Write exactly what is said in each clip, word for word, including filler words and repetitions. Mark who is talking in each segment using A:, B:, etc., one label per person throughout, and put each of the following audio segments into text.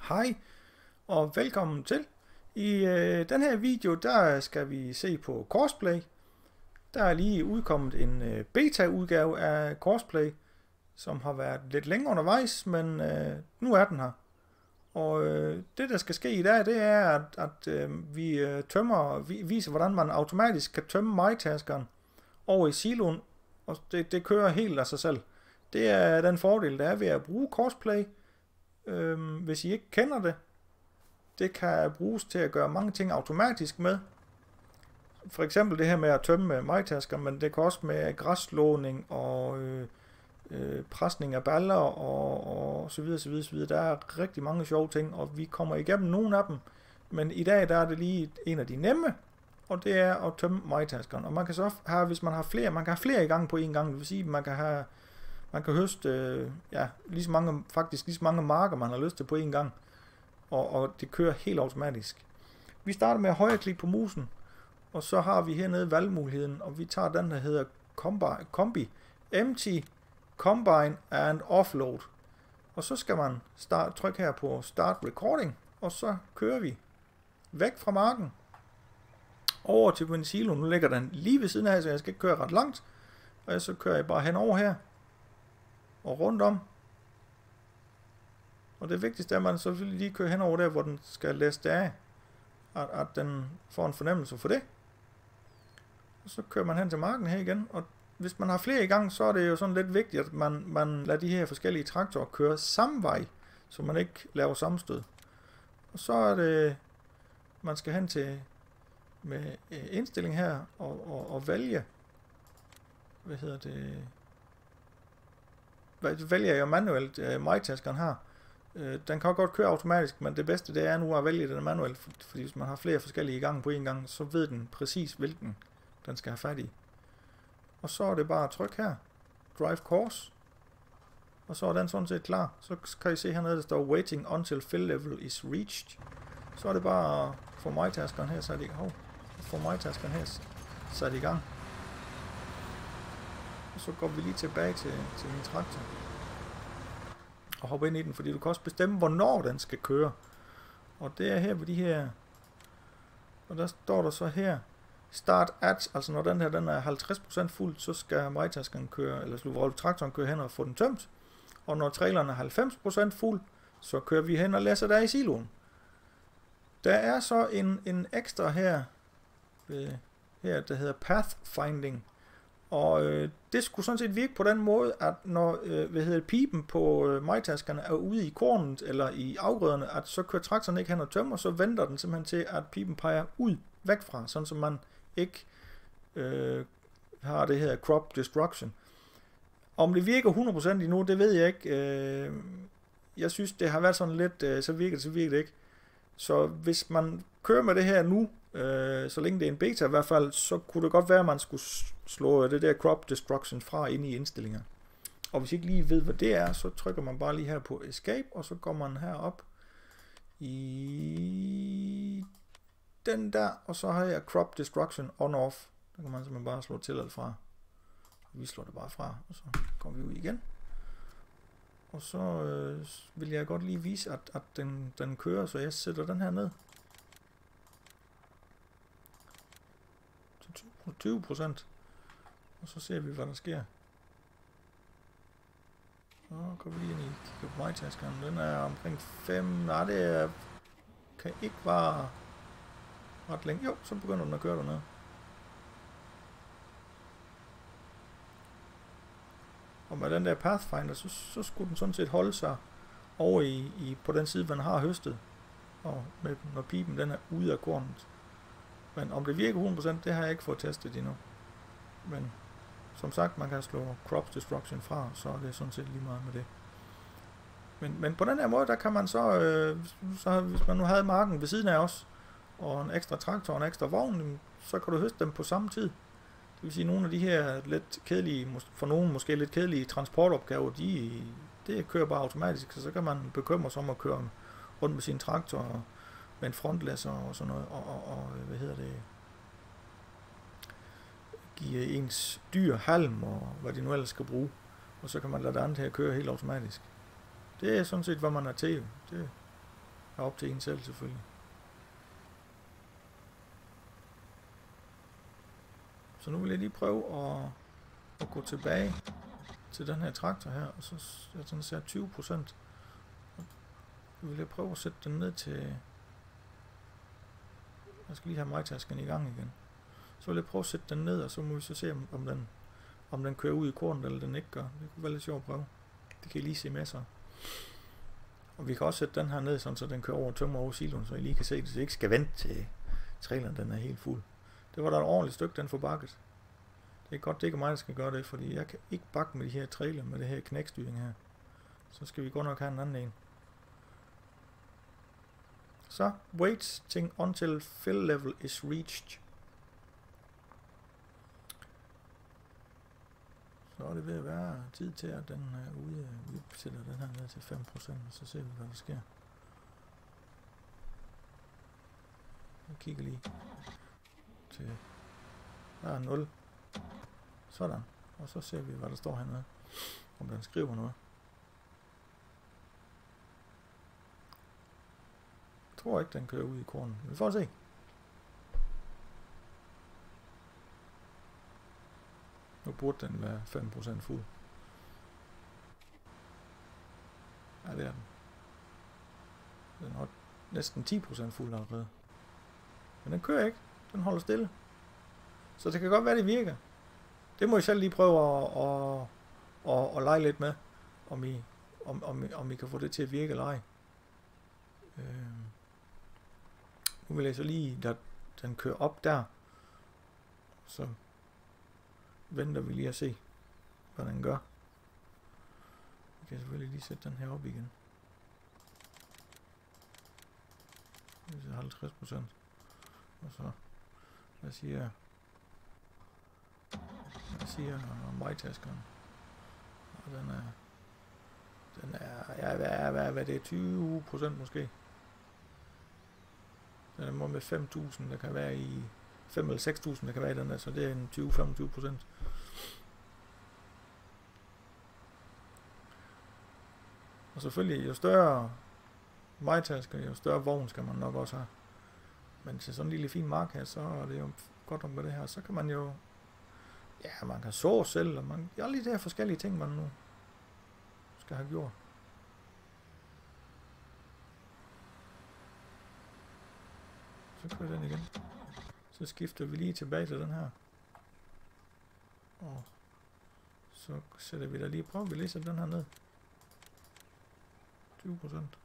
A: Hej og velkommen til. I øh, den her video der skal vi se på Courseplay. Der er lige udkommet en øh, beta-udgave af Courseplay, som har været lidt længere undervejs, men øh, nu er den her. Og øh, det der skal ske i dag, det er at, at øh, vi øh, tømmer, vi, viser hvordan man automatisk kan tømme MyTaskeren over i siloen, og det, det kører helt af sig selv. Det er den fordel der er ved at bruge Courseplay. Øhm, hvis I ikke kender det, det kan bruges til at gøre mange ting automatisk med. For eksempel det her med at tømme MyTasker, men det kan også med græsslåning og øh, øh, presning af baller og, og så videre, så videre, så videre. Der er rigtig mange sjove ting, og vi kommer igennem nogle af dem. Men i dag der er det lige en af de nemme, og det er at tømme MyTaskeren. Og man kan så have, hvis man har flere, man kan have flere i gang på en gang. Det vil sige, man kan have Man kan høste øh, ja, lige så mange, faktisk lige så mange marker, man har lyst til på en gang. Og, og det kører helt automatisk. Vi starter med at højreklikke på musen. Og så har vi hernede valgmuligheden. Og vi tager den, der hedder Combi, Combi Empty, Combine and Offload. Og så skal man start, trykke her på Start Recording. Og så kører vi væk fra marken. Over til min silo. Nu ligger den lige ved siden af, så jeg skal ikke køre ret langt. Og så kører jeg bare henover her. Og rundt om. Og det vigtigste er, at man selvfølgelig lige kører hen over der, hvor den skal læse af. At, at den får en fornemmelse for det. Og så kører man hen til marken her igen. Og hvis man har flere i gang, så er det jo sådan lidt vigtigt, at man, man lader de her forskellige traktorer køre samme vej. Så man ikke laver sammenstød. Og så er det, man skal hen til med indstilling her og, og, og vælge. Hvad hedder det? Vælger jeg manuelt uh, MyTaskeren her. Uh, den kan godt køre automatisk, men det bedste det er nu at vælge den manuelt, fordi hvis man har flere forskellige i gang på en gang, så ved den præcis hvilken den skal have fat i. Og så er det bare at trykke her, Drive Course, og så er den sådan set klar. Så kan I se hernede, der står Waiting until fill level is reached. Så er det bare at få MyTaskeren her sat i gang. Få MyTaskeren her sat i gang. Og så går vi lige tilbage til, til min traktor og hopper ind i den, fordi du kan også bestemme, hvornår den skal køre. Og det er her ved de her, og der står der så her, Start at, altså når den her den er halvtreds procent fuld, så skal MyTaskeren køre, eller så traktoren køre hen og få den tømt. Og når traileren er halvfems procent fuld, så kører vi hen og læser der i siloen. Der er så en, en ekstra her, øh, her der hedder Pathfinding. Og øh, det skulle sådan set virke på den måde, at når øh, hvad hedder, pipen på øh, MyTaskerne er ude i kornet eller i afgrøderne, at så kører traktoren ikke hen og tømmer, så venter den simpelthen til, at pipen peger ud væk fra, sådan så man ikke øh, har det her crop destruction. Om det virker hundrede procent endnu, det ved jeg ikke. Øh, jeg synes, det har været sådan lidt, øh, så virker det, så virker det ikke. Så hvis man kører med det her nu, øh, så længe det er en beta i hvert fald, så kunne det godt være, at man skulle slå det der crop destruction fra ind i indstillinger. Og hvis I ikke lige ved, hvad det er, så trykker man bare lige her på Escape, og så går man herop i den der, og så har jeg crop destruction on-off. Der kan man simpelthen bare slå til eller fra. Vi slår det bare fra, og så kommer vi ud igen. Og så øh, vil jeg godt lige vise, at, at den, den kører, så jeg sætter den her ned. Til tyve procent. Og så ser vi, hvad der sker. Så går vi lige ind i kigger på MyTaskeren. Den er omkring fem. Nej, det er, kan ikke være ret længe. Jo, så begynder den at køre dernede. Og med den der Pathfinder, så, så skulle den sådan set holde sig over i, i, på den side, man har høstet. Og med, når pipen den er ude af kornet. Men om det virker hundrede procent, det har jeg ikke fået testet endnu. Men som sagt, man kan slå crop destruction fra, så er det sådan set lige meget med det. Men, men på den her måde, der kan man så, øh, så, hvis man nu havde marken ved siden af os, og en ekstra traktor og en ekstra vogn, så kan du høste dem på samme tid. Det vil sige, at nogle af de her lidt kedelige, for nogen måske lidt kedelige transportopgaver, de, det kører bare automatisk, så så kan man bekymre sig om at køre rundt med sin traktor med en frontlæsser og sådan noget, og, og, og hvad hedder det, give ens dyr halm og hvad de nu ellers skal bruge, og så kan man lade det andet her køre helt automatisk. Det er sådan set, hvad man er til. Det, er op til en selv selvfølgelig. Så nu vil jeg lige prøve at, at gå tilbage til den her traktor her, og så jeg sådan ser tyve procent. Så vil jeg prøve at sætte den ned til... Jeg skal lige have majtasken i gang igen. Så vil jeg prøve at sætte den ned, og så må vi så se, om, om, den, om den kører ud i kornet, eller den ikke gør. Det kunne være lidt sjovt at prøve. Det kan I lige se med sig. Og vi kan også sætte den her ned, sådan, så den kører over tømmer over siloen, så I lige kan se det, så I ikke skal vente til traileren, den er helt fuld. Det var da et ordentligt stykke, den får bakket. Det er godt, det er ikke mig, der skal gøre det, fordi jeg kan ikke bakke med de her trailer, med det her knækstyring her. Så skal vi godt nok have en anden en. Så, waiting until fill level is reached. Så er det ved at være tid til, at den er ude. Vi sætter den her ned til fem procent, og så ser vi, hvad der sker. Jeg kigger lige til... Der er nul. Sådan. Og så ser vi, hvad der står hernede. Om den skriver noget. Jeg tror ikke, den kører ud i kornen. Vi får se. Nu burde den være fem procent fuld. Ja, det er den. Den har næsten ti procent fuld allerede. Men den kører ikke. Den holder stille. Så det kan godt være, det virker. Det må I selv lige prøve at, at, at, at lege lidt med, om I, om, om, om I kan få det til at virke eller ej. Øh. Nu vil jeg så lige lade den køre op der. Så venter vi lige at se, hvad den gør. Vi kan selvfølgelig lige sætte den her op igen. Det er halvtreds procent. Og så, hvad siger Hvad siger majtaskeren? Og den er, den er, ja, hvad er, hvad er, hvad er det, tyve procent måske? Den må med fem tusind, der kan være i, fem eller seks tusind, der kan være i den der, så det er en tyve til femogtyve procent. Og selvfølgelig, jo større majtasker, jo større vogn skal man nok også have. Men til sådan en lille fin mark her, så er det jo godt om med det her. Så kan man jo, ja, man kan så selv, og man gør lige de her forskellige ting, man nu skal have gjort. Så kører den igen. Så skifter vi lige tilbage til den her. Og så sætter vi der lige, prøver vi lige sætte den her ned. tyve procent.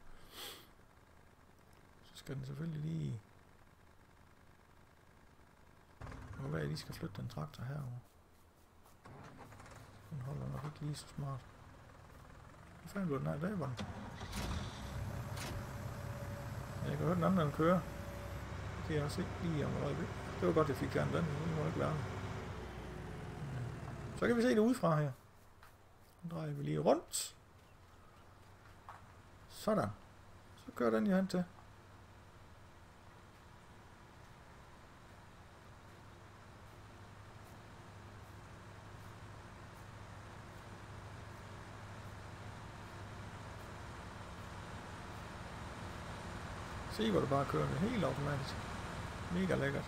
A: Så skal den selvfølgelig lige... Nu hvad jeg lige skal flytte den traktor herover. Den holder nok ikke lige så smart. Hvor fanden blev den her? Der var den. Jeg kan høre den anden, den kører. Det kan jeg også ikke lige om øjeblik. Det var godt, jeg fik fjernet den. Det må ikke være. Så kan vi se det udefra her. Nu drejer vi lige rundt. Sådan. Så kører den jo hen til. Se hvor det bare kører det helt automatisk. Mega lækkert.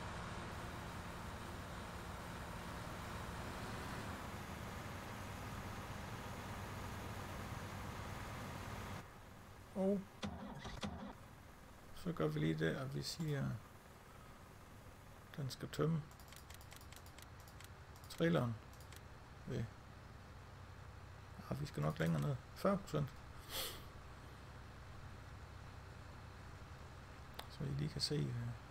A: Og så gør vi lige det, at vi siger, at den skal tømme traileren ved, ja, vi skal nok længere ned, fyrre procent. Så I lige kan se,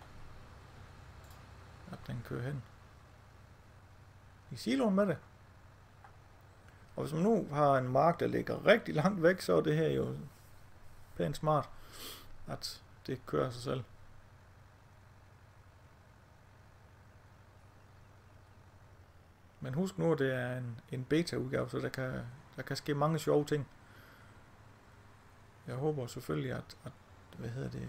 A: at den kører hen i siloen med det. Og hvis man nu har en mark, der ligger rigtig langt væk, så er det her jo pænt smart, at det kører sig selv. Men husk nu, at det er en, en beta-udgave, så der kan, der kan ske mange sjove ting. Jeg håber selvfølgelig, at, at hvad hedder det...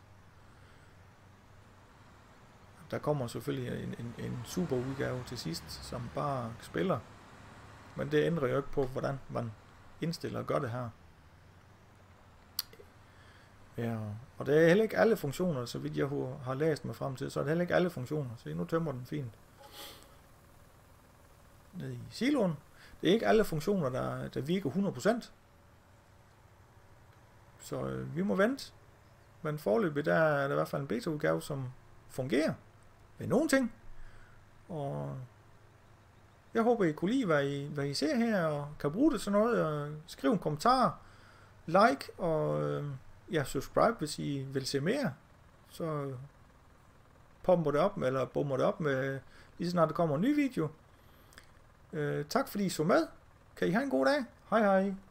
A: Der kommer selvfølgelig en, en, en super udgave til sidst, som bare spiller. Men det ændrer jo ikke på, hvordan man indstiller og gør det her. Ja, og det er heller ikke alle funktioner, så vidt jeg har læst mig frem til, så er det heller ikke alle funktioner. Så nu tømmer den fint. Nede i siloen. Det er ikke alle funktioner, der, der virker hundrede procent. Så øh, vi må vente. Men foreløbig der er der i hvert fald en beta-udgave, som fungerer med nogle ting. Og jeg håber, I kunne lide, hvad I, hvad I ser her, og kan bruge det til noget. Og skriv en kommentar, like og øh, ja, subscribe, hvis I vil se mere. Så popper det op, eller bummer det op med, lige snart der kommer en ny video. Øh, tak fordi I så med. Kan I have en god dag. Hej hej.